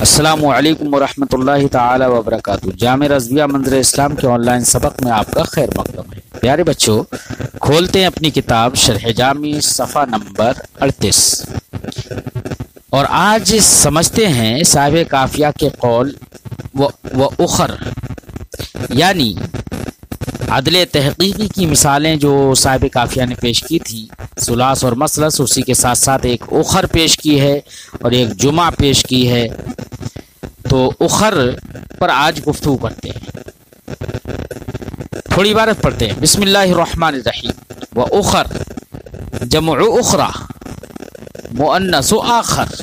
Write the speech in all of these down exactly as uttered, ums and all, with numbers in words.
السلام علیکم ورحمۃ اللہ تعالی وبرکاتہ۔ جامع رضویہ منظر اسلام کے آن لائن سبق میں آپ کا خیر مقدم ہے۔ پیارے بچوں، کھولتے ہیں اپنی کتاب شرح جامی صفحہ نمبر اڑتیس، اور آج سمجھتے ہیں صاحب کافیہ کے قول و, و اخر، یعنی عدل تحقیقی کی مثالیں جو صاحب کافیہ نے پیش کی تھی، ثلاث اور مثلث، اسی کے ساتھ ساتھ ایک اخر پیش کی ہے اور ایک جمعہ پیش کی ہے۔ تو اخر پر آج گفتگو کرتے ہیں، تھوڑی عبارت پڑھتے ہیں۔ بسم اللہ الرحمن الرحیم۔ و اخر جمع اخرى مؤنث آخر،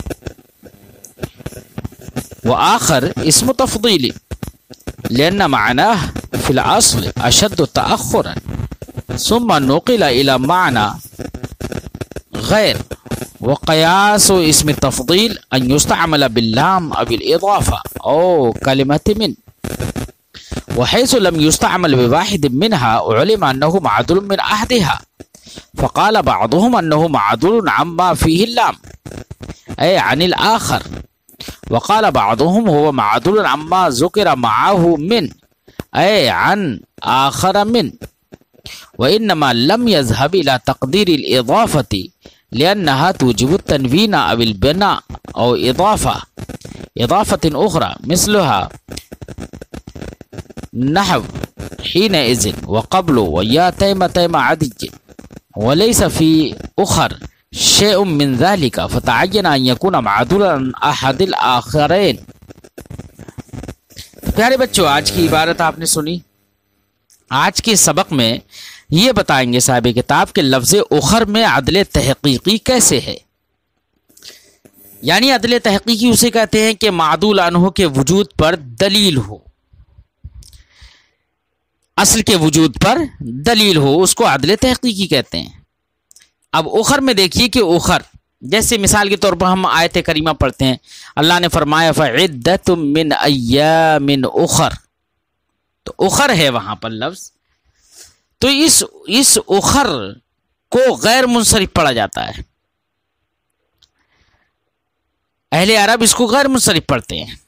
و آخر اسم تفضیل لأن معناه في الأصل أشد تأخرا ثم نقل إلى معنى غير، وقياس اسم التفضيل أن يستعمل باللام أو الإضافة أو كلمة من، وحيث لم يستعمل بواحد منها علم أنه معدول من أحدها، فقال بعضهم أنه معدول عما فيه اللام أي عن الآخر، وقال بعضهم هو معدول عما ذكر معه من أي عن آخر من، وإنما لم يذهب إلى تقدير الإضافة لأنها توجب التنوين أو البناء أو إضافة إضافة أخرى مثلها نحو حينئذ وقبل ويا تيم تيم عدي، وليس في أخر شيء من ذلك فتعين أن يكون معدولا عن أحد الآخرين۔ پیارے بچوں، آج کی عبارت آپ نے سنی۔ آج کے سبق میں یہ بتائیں گے صاحب کتاب کے لفظ اخر میں عدل تحقیقی کیسے ہے۔ یعنی عدل تحقیقی اسے کہتے ہیں کہ معدول عنہ کے وجود پر دلیل ہو، اصل کے وجود پر دلیل ہو، اس کو عدل تحقیقی کہتے ہیں۔ اب اخر میں دیکھیے کہ اخر، جیسے مثال کے طور پر ہم آیت کریمہ پڑھتے ہیں، اللہ نے فرمایا فَعِدَّةٌ مِّنْ أَيَّامٍ أُخَرَ، تو اخر ہے وہاں پر لفظ، تو اس اس اخر کو غیر منصرف پڑھا جاتا ہے۔ اہل عرب اس کو غیر منصرف پڑھتے ہیں،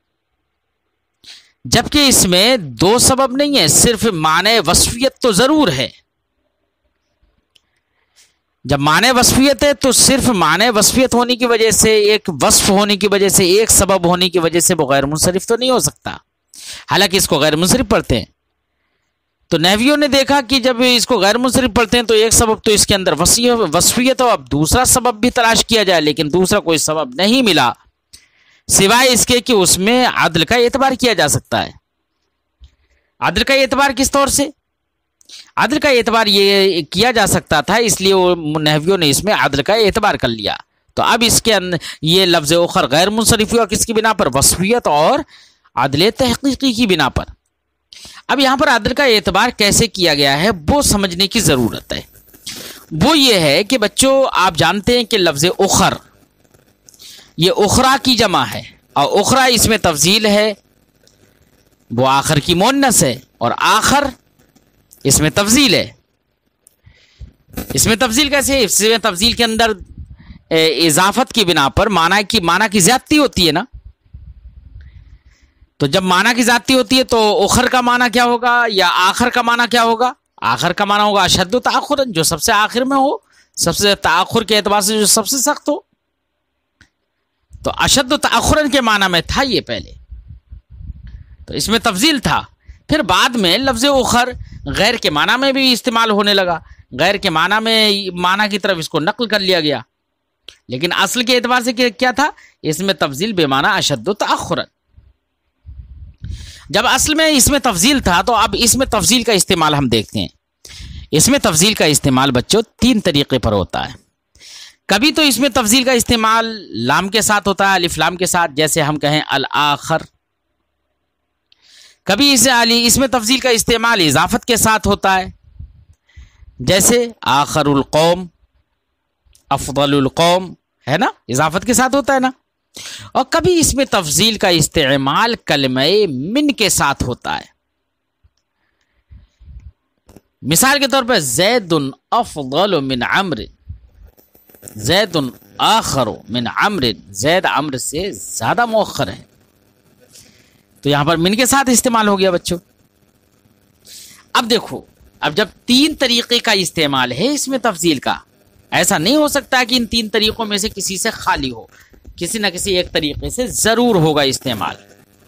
جبکہ اس میں دو سبب نہیں ہے، صرف معنی وصفیت تو ضرور ہے۔ جب معنی وصفیت ہے تو صرف معنی وصفیت ہونے کی وجہ سے، ایک وصف ہونے کی وجہ سے، ایک سبب ہونے کی وجہ سے وہ غیر منصرف تو نہیں ہو سکتا، حالانکہ اس کو غیر منصرف پڑھتے ہیں۔ تو نحویوں نے دیکھا کہ جب اس کو غیر منصرف پڑھتے ہیں تو ایک سبب تو اس کے اندر وصفیت ہو، اب دوسرا سبب بھی تلاش کیا جائے، لیکن دوسرا کوئی سبب نہیں ملا سوائے اس کے کہ اس میں عدل کا اعتبار کیا جا سکتا ہے۔ عدل کا اعتبار کس طور سے؟ عدل کا اعتبار یہ کیا جا سکتا تھا، اس لیے وہ نحویوں نے اس میں عدل کا اعتبار کر لیا۔ تو اب اس کے اندر یہ لفظ اخر غیر منصرف ہوا کس کی بنا پر؟ وصفیت اور عدل تحقیقی کی بنا پر۔ اب یہاں پر عدل کا اعتبار کیسے کیا گیا ہے وہ سمجھنے کی ضرورت ہے۔ وہ یہ ہے کہ بچوں، آپ جانتے ہیں کہ لفظ اخر یہ اخرا کی جمع ہے، اور اخرا اس میں تفضیل ہے، وہ آخر کی مؤنث ہے، اور آخر اس میں تفضیل ہے۔ اس میں تفضیل کیسے ہے؟ اس میں تفضیل کے اندر اضافت کی بنا پر معنی کی معنی کی زیادتی ہوتی ہے نا، تو جب معنی کی زیادتی ہوتی ہے تو اخر کا معنی کیا ہوگا یا آخر کا معنی کیا ہوگا؟ آخر کا معنی ہوگا اشد تأخرا، جو سب سے آخر میں ہو، سب سے تأخر کے اعتبار سے جو سب سے سخت ہو۔ تو اشد تأخرا کے معنی میں تھا یہ پہلے، تو اس میں تفضیل تھا۔ پھر بعد میں لفظ اخر غیر کے معنی میں بھی استعمال ہونے لگا، غیر کے معنی میں معنی کی طرف اس کو نقل کر لیا گیا، لیکن اصل کے اعتبار سے کیا تھا؟ اس میں تفضیل بے معنی اشد تأخرا۔ جب اصل میں اس میں تفضیل تھا تو اب اس میں تفضیل کا استعمال ہم دیکھتے ہیں۔ اس میں تفضیل کا استعمال بچوں تین طریقے پر ہوتا ہے۔ کبھی تو اس میں تفضیل کا استعمال لام کے ساتھ ہوتا ہے، الف لام کے ساتھ، جیسے ہم کہیں الآخر۔ کبھی اس اس میں تفضیل کا استعمال اضافت کے ساتھ ہوتا ہے، جیسے آخر القوم، افضل القوم، ہے نا، اضافت کے ساتھ ہوتا ہے نا۔ اور کبھی اس میں تفضیل کا استعمال کلمہ من کے ساتھ ہوتا ہے۔ مثال کے طور پر زید افضل من عمرو، زید آخر من عمر، زید عمر سے زیادہ مؤخر ہے. تو یہاں پر من کے ساتھ استعمال ہو گیا بچوں. اب دیکھو، اب جب تین طریقے کا استعمال ہے اس میں تفضیل کا، ایسا نہیں ہو سکتا کہ ان تین طریقوں میں سے کسی سے خالی ہو، کسی نہ کسی ایک طریقے سے ضرور ہوگا استعمال.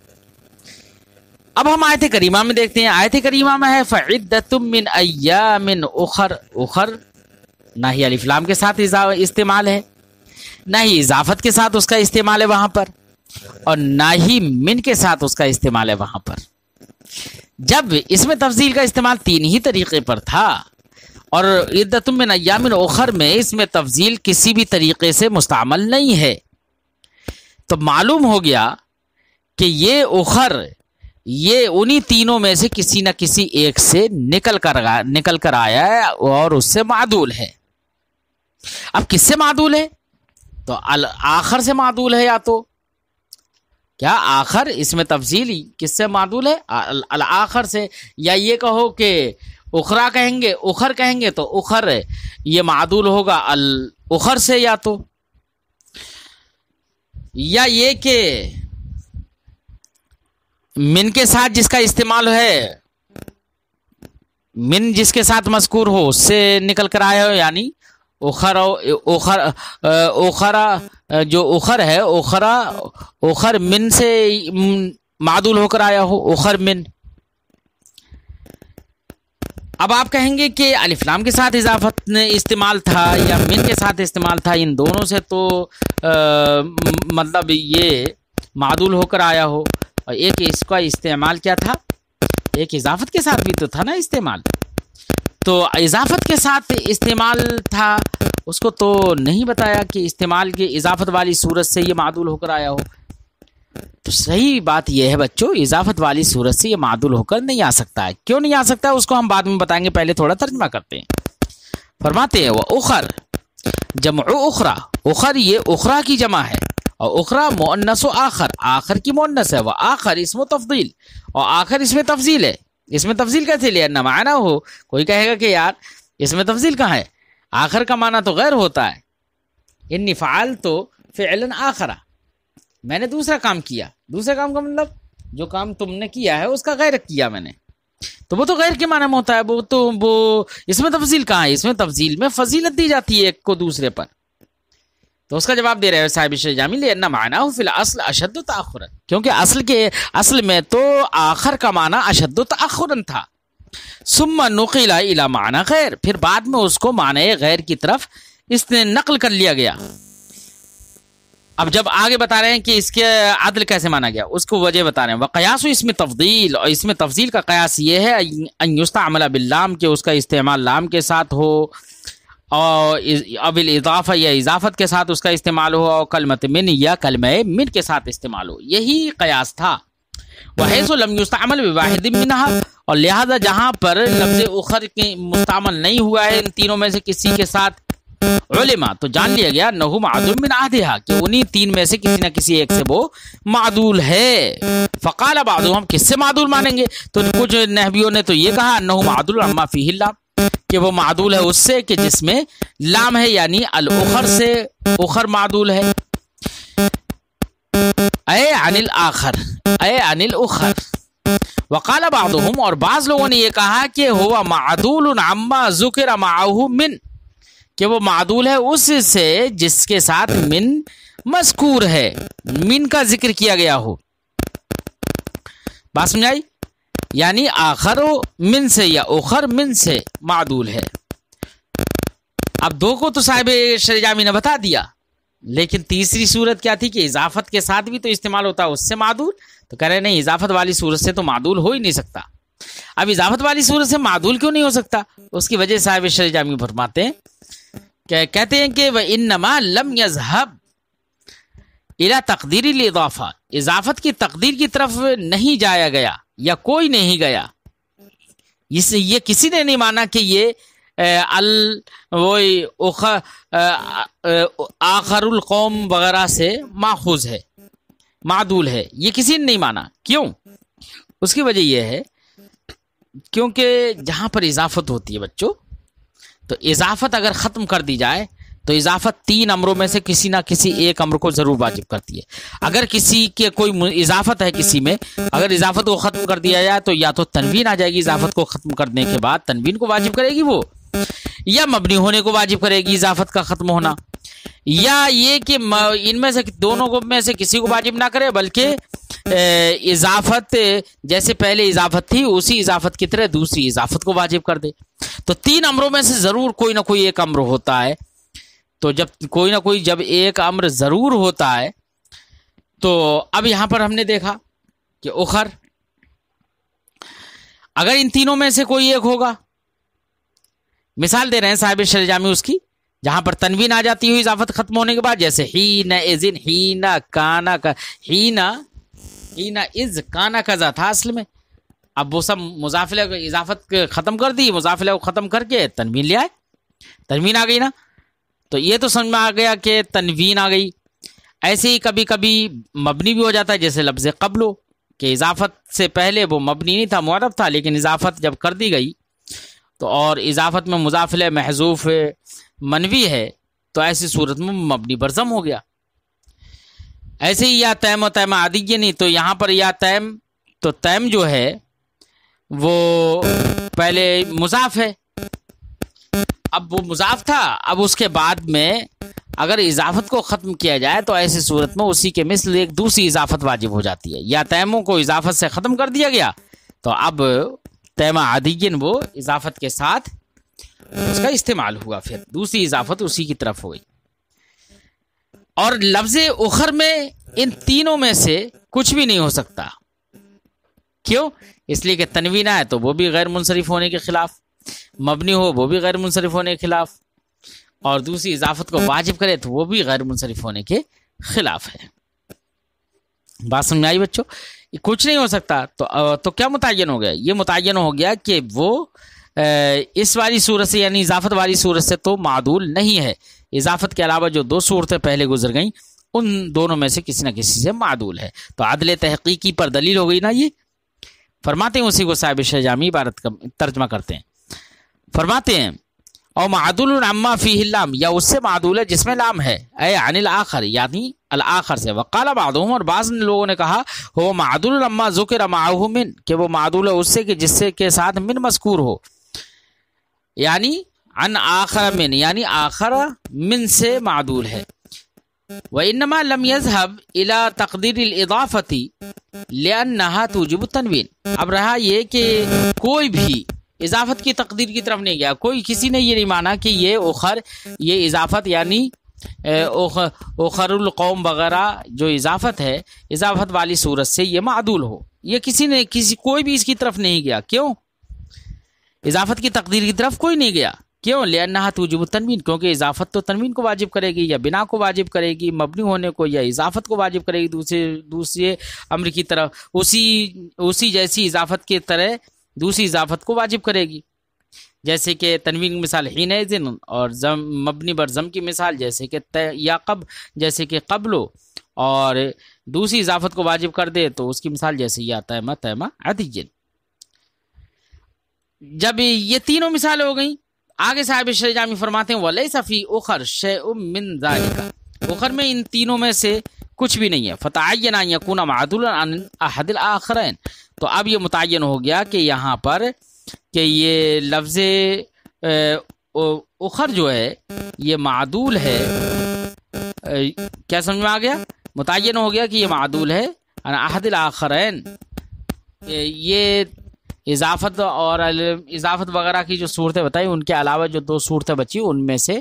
اب ہم آیت کریمہ میں دیکھتے ہیں. آیت کریمہ میں ہے فعدۃ من ایام اخر. اخر نہ ہی الف لام کے ساتھ استعمال ہے، نہ ہی اضافت کے ساتھ اس کا استعمال ہے وہاں پر، اور نہ ہی من کے ساتھ اس کا استعمال ہے وہاں پر. جب اس میں تفضیل کا استعمال تین ہی طریقے پر تھا اور عدۃ من ایام اخر میں اس میں تفضیل کسی بھی طریقے سے مستعمل نہیں ہے، تو معلوم ہو گیا کہ یہ اخر یہ انہی تینوں میں سے کسی نہ کسی ایک سے نکل کر نکل کر آیا ہے اور اس سے معدول ہے. اب کس سے معدول ہے؟ تو آخر سے معدول ہے. یا تو کیا آخر اس میں تفضیل کس سے معدول ہے؟ الآخر سے. یا یہ کہو کہ اخرا کہیں گے، اخر کہیں گے تو اخر یہ معدول ہوگا الاخر سے. یا تو یا یہ کہ من کے ساتھ جس کا استعمال ہے، من جس کے ساتھ مذکور ہو اس سے نکل کر آیا ہو، یعنی اخر اخر اخرا جو اخر ہے اخرا اخر من سے معدول ہو کر آیا ہو، اخر من. اب آپ کہیں گے کہ الف لام کے ساتھ اضافت استعمال تھا یا من کے ساتھ استعمال تھا، ان دونوں سے تو مطلب یہ معدول ہو کر آیا ہو، اور ایک اس کا استعمال کیا تھا، ایک اضافت کے ساتھ بھی تو تھا نا استعمال. تو اضافت کے ساتھ استعمال تھا، اس کو تو نہیں بتایا کہ استعمال کی اضافت والی صورت سے یہ معدول ہو کر آیا ہو. تو صحیح بات یہ ہے بچوں، اضافت والی صورت سے یہ معدول ہو کر نہیں آ سکتا ہے. کیوں نہیں آ سکتا ہے اس کو ہم بعد میں بتائیں گے، پہلے تھوڑا ترجمہ کرتے ہیں. فرماتے ہیں وہ اخر جمع اخرا، اخر یہ اخرا کی جمع ہے، اور اخرا مؤنث و آخر، آخر کی مؤنث ہے. وہ آخر اسم تفضیل، اور آخر اس میں تفضیل ہے. اس میں تفضیل کیسے لیا؟ نہ معنی ہو. کوئی کہے گا کہ یار اس میں تفضیل کہاں ہے، آخر کا معنی تو غیر ہوتا ہے. انی فعلت فعلا آخرا، میں نے دوسرا کام کیا. دوسرا کام کا مطلب جو کام تم نے کیا ہے اس کا غیر کیا میں نے، تو وہ تو غیر کے معنی میں ہوتا ہے. وہ تو وہ اس میں تفضیل کہاں ہے؟ اس میں تفضیل میں فضیلت دی جاتی ہے ایک کو دوسرے پر. تو اس کا جواب دے رہے ہیں صاحب شجامی، لأن معناه في الاصل اشد تاخرا، کیونکہ اصل کے اصل میں تو آخر کا معنی اشد تاخرا تھا. ثم نقل الى معنی غیر، پھر بعد میں اس کو معنی غیر کی طرف اس نے نقل کر لیا گیا. اب جب آگے بتا رہے ہیں کہ اس کے عدل کیسے مانا گیا، اس کو وجہ بتا رہے ہیں. وقیاس اس میں تفضیل، اور اس میں تفضیل کا قیاس یہ ہے ان یستعمل باللام، کہ اس کا استعمال لام کے ساتھ ہو، اور اب الاضافہ یا اضافت کے ساتھ اس کا استعمال ہو، اور کلمت من یا کلمہ من کے ساتھ استعمال ہو. یہی قیاس تھا. وحیث لم یستعمل بواحد منها، اور لہذا جہاں پر لفظ اخر کے مستعمل نہیں ہوا ہے ان تینوں میں سے کسی کے ساتھ، علما تو جان لیا گیا انہ معدول من احدھا، کہ انہی تین میں سے کسی نہ کسی ایک سے وہ معدول ہے. فقال بعضهم، کس سے معدول مانیں گے؟ تو کچھ نحویوں نے تو یہ کہا انہ معدول عما فیہ اللام، کہ وہ معدول ہے اس سے کہ جس میں لام ہے، یعنی الاخر سے اخر معدول ہے. اے عن الاخر، اے عن الاخر. وقال بعضهم، اور بعض لوگوں نے یہ کہا کہ ہوا معدول عما ذکر معه من، کہ وہ معدول ہے اس سے جس کے ساتھ من مذکور ہے، من کا ذکر کیا گیا ہو. بات سمجھائی؟ یعنی آخر من سے یا اخر من سے معدول ہے. اب دو کو تو صاحب شرجامی نے بتا دیا، لیکن تیسری صورت کیا تھی کہ اضافت کے ساتھ بھی تو استعمال ہوتا ہے اس سے معدول. تو کہہ رہے نہیں، اضافت والی صورت سے تو معدول ہو ہی نہیں سکتا. اب اضافت والی صورت سے معدول کیوں نہیں ہو سکتا؟ اس کی وجہ صاحب شرجامی فرماتے ہیں کہ کہتے ہیں کہ وَإِنَّمَا لَمْ يَذْهَبْ إِلَى تَقْدِيرِ الْإِضَافَةِ، اضافت کی تقدیر کی طرف نہیں جایا گیا یا کوئی نہیں گیا. اس یہ کسی نے نہیں مانا کہ یہ آخر القوم وغیرہ سے ماخوذ ہے، معدول ہے. یہ کسی نے نہیں مانا. کیوں؟ اس کی وجہ یہ ہے کیونکہ جہاں پر اضافت ہوتی ہے بچوں، تو اضافت اگر ختم کر دی جائے تو اضافت تین امروں میں سے کسی نہ کسی ایک امر کو ضرور واجب کرتی ہے۔ اگر کسی کے کوئی اضافت ہے کسی میں، اگر اضافت کو ختم کر دیا جائے تو یا تو تنوین آ جائے گی، اضافت کو ختم کرنے کے بعد تنوین کو واجب کرے گی وہ، یا مبنی ہونے کو واجب کرے گی اضافت کا ختم ہونا، یا یہ کہ ان میں سے دونوں کو میں سے کسی کو واجب نہ کرے بلکہ اضافت جیسے پہلے اضافت تھی اسی اضافت کی طرح دوسری اضافت کو واجب کر دے۔ تو تین امروں میں سے ضرور کوئی نہ کوئی ایک امر ہوتا ہے، تو جب کوئی نہ کوئی جب ایک امر ضرور ہوتا ہے تو اب یہاں پر ہم نے دیکھا کہ اخر، اگر ان تینوں میں سے کوئی ایک ہوگا، مثال دے رہے ہیں صاحب شرح جامی اس کی، جہاں پر تنوین آ جاتی ہوئی اضافت ختم ہونے کے بعد، جیسے ہین اذن، ہین کانا کا، ہین ہین از کانا کذا تھا اصل میں، اب وہ سب مضاف الیہ کو اضافت ختم کر دی، مضاف الیہ کو ختم کر کے تنوین لے آئے، تنوین آ گئی نا، تو یہ تو سمجھ میں آ گیا کہ تنوین آ گئی۔ ایسے ہی کبھی کبھی مبنی بھی ہو جاتا ہے، جیسے لفظ قبلو کہ اضافت سے پہلے وہ مبنی نہیں تھا، معرب تھا، لیکن اضافت جب کر دی گئی تو اور اضافت میں مضاف الیہ محذوف منوی ہے تو ایسی صورت میں مبنی برضم ہو گیا۔ ایسے ہی یا تیم و تیم عادی نہیں، تو یہاں پر یا تیم، تو تیم جو ہے وہ پہلے مضاف ہے، اب وہ مضاف تھا، اب اس کے بعد میں اگر اضافت کو ختم کیا جائے تو ایسی صورت میں اسی کے مثل ایک دوسری اضافت واجب ہو جاتی ہے۔ یا تیموں کو اضافت سے ختم کر دیا گیا تو اب تیمہ عادیین وہ اضافت کے ساتھ اس کا استعمال ہوا، پھر دوسری اضافت اسی کی طرف ہو گئی۔ اور لفظ اخر میں ان تینوں میں سے کچھ بھی نہیں ہو سکتا، کیوں؟ اس لیے کہ تنوین ہے تو وہ بھی غیر منصرف ہونے کے خلاف، مبنی ہو وہ بھی غیر منصرف ہونے کے خلاف، اور دوسری اضافت کو واجب کرے تو وہ بھی غیر منصرف ہونے کے خلاف ہے۔ بات سمجھ آئی بچوں؟ کچھ نہیں ہو سکتا تو تو کیا متعین ہو گیا؟ یہ متعین ہو گیا کہ وہ اس والی صورت سے یعنی اضافت والی صورت سے تو معدول نہیں ہے، اضافت کے علاوہ جو دو صورتیں پہلے گزر گئیں ان دونوں میں سے کسی نہ کسی سے معدول ہے۔ تو عدل تحقیقی پر دلیل ہو گئی نا یہ۔ فرماتے ہیں اسی کو صاحب شرح جامی عبارت کا ترجمہ کرتے ہیں، فرماتے ہیں اور معدول عما فیہ اللام، یا اس سے معدول ہے جس میں لام ہے، اے عن الاخر یعنی الآخر سے۔ وقال بعضهم، اور بعض لوگوں نے کہا وہ معدول عما ذکر معه من، کہ وہ معدول ہے اس سے کہ جس سے کے ساتھ من مذکور ہو، یعنی عن آخر من یعنی آخر من سے معدول ہے۔ وانما لم يذهب الى تقدیر الاضافة لانها توجب التنوین۔ اب رہا یہ کہ کوئی بھی اضافت کی تقدیر کی طرف نہیں گیا، کوئی کسی نے یہ نہیں مانا کہ یہ اخر، یہ اضافت یعنی اخر القوم وغیرہ جو اضافت ہے، اضافت والی صورت سے یہ معدول ہو، یہ کسی نے کسی کوئی بھی اس کی طرف نہیں گیا۔ کیوں؟ اضافت کی تقدیر کی طرف کوئی نہیں گیا، کیوں؟ لأنها توجب التنوین، کیونکہ اضافت تو تنوین کو واجب کرے گی، یا بنا کو واجب کرے گی، مبنی ہونے کو یا اضافت کو واجب کرے گی دوسرے دوسرے امر کی طرف، اسی اسی جیسی اضافت کی طرح دوسری اضافت کو واجب کرے گی، جیسے کہ تنوین کی مثال حین اذن، اور زم مبنی بر ضم کی مثال جیسے کہ یا قب جیسے کہ قبلو، اور دوسری اضافت کو واجب کر دے تو اس کی مثال جیسے یا تیمہ تیمہ عدیجن۔ جب یہ تینوں مثال ہو گئیں، آگے صاحب شرح جامی فرماتے ہیں وَلَيْسَ فِي أُخَرَ شَيْءٌ مِّن ذَلِكَ، اخر میں ان تینوں میں سے کچھ بھی نہیں ہے۔ فَتَعَيَّنَ أَن يَكُونَ مَعْدُولًا عَنْ أَحَدِ الْآخَرَيْنِ، تو اب یہ متعین ہو گیا کہ یہاں پر کہ یہ لفظ اخر جو ہے یہ معدول ہے، کیا سمجھ میں آ گیا؟ متعین ہو گیا کہ یہ معدول ہے عن احد الاخرین، یہ اضافت اور اضافت وغیرہ کی جو صورتیں بتائی ان کے علاوہ جو دو صورتیں بچی ان میں سے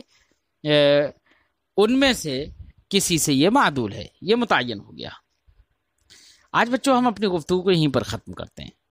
ان میں سے کسی سے یہ معدول ہے، یہ متعین ہو گیا۔ آج بچوں ہم اپنی گفتگو کو یہیں پر ختم کرتے ہیں۔